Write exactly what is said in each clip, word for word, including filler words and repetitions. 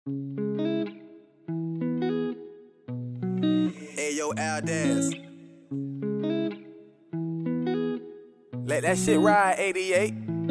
Hey yo, Aldaz. Let that shit ride, eighty-eight.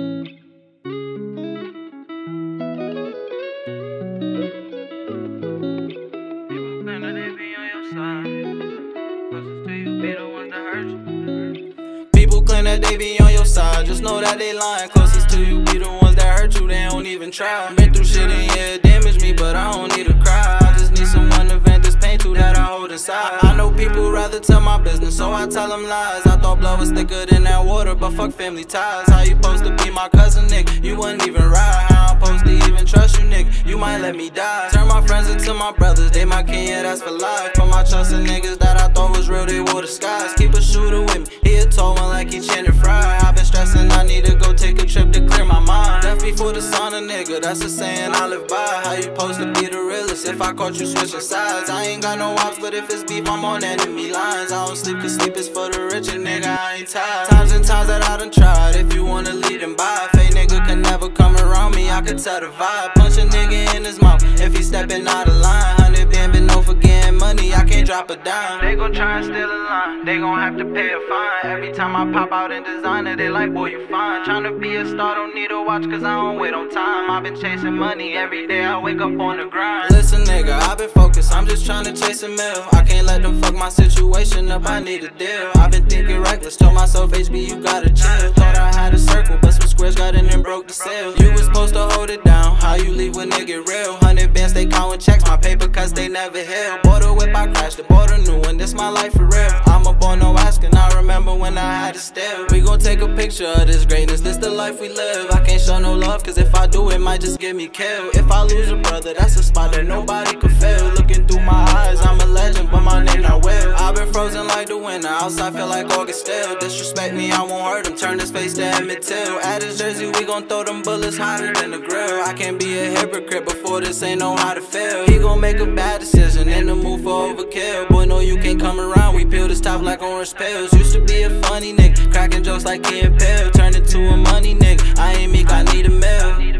People claim that they be on your side, just know that they lying. Closest to you be the ones that hurt you, they don't even try. Been through shit and yeah, it damaged me, but I don't need to cry. I just need someone to vent this pain to that I hold inside. I know people rather tell my business, so I tell them lies. I thought blood was thicker than that water, but fuck family ties. How you supposed to be my cousin, nigga? You wouldn't even ride. How I'm supposed to even trust you, nigga? You might let me die. Turn my friends into my brothers, they my king, yeah, that's for life. Put my trust in niggas that I thought was real, they wore disguise. Keep a shooter with me, he a tall one like he Chin and Fry. I've been stressing, I need to go take a trip to clear my mind. Death before the sun, a nigga, that's a saying I live by. How you supposed to be the realest if I caught you switching sides? I ain't got no ops, but if it's beef, I'm on enemy lines. I don't sleep, cause sleep is for the rich, and nigga, I ain't tired. Times and times that I done tried, if you wanna lead and buy. Fake nigga can never come around me, I could tell the vibe. Punch a nigga in his mouth if he stepping out of line. Hunnitband been known for getting money, I can't drop a dime. They gon' try and steal a line, they gon' have to pay a fine. Every time I pop out in designer, they like, boy, you fine. Tryna be a star, don't need a watch, cause I don't wait on time. I've been chasing money every day, I wake up on the grind. Listen nigga, I've been focused, I'm just tryna chase a mill. I can't let them fuck my situation up, I need a deal. I've been thinking reckless, told myself H B, you gotta chill. Thought I had a circle, but some squares got in and broke the sale. You was supposed to hold it down, how you leave when it get real? Hunnitbands, they counting checks, my paper cause they never heal. Bought a whip, I crashed it, bought a new one, this my life for real. I'm a boy, no asking, I remember when I had to steal. We gon' take a picture of this greatness, this the life we live. I can't show no love, cause if I do, it might just get me killed. If I lose a brother, that's a spot that nobody could fill. Looking through my eyes, I'm a legend, but my name not Will. I've been frozen like the winter, outside feel like August still. Disrespect me, I won't hurt him, turn his face to Emmett Till. At his jersey, we gon' throw them bullets hotter than the grill. I can't be a hypocrite before this ain't know how to feel. He gon' make a bad decision, in the mood for overkill. Boy, no, you can't come around, we peel this top like orange pills. Used to be a funny nigga, cracking jokes like Key and Pill. Turned into a money nigga, I ain't meek, I need a mill.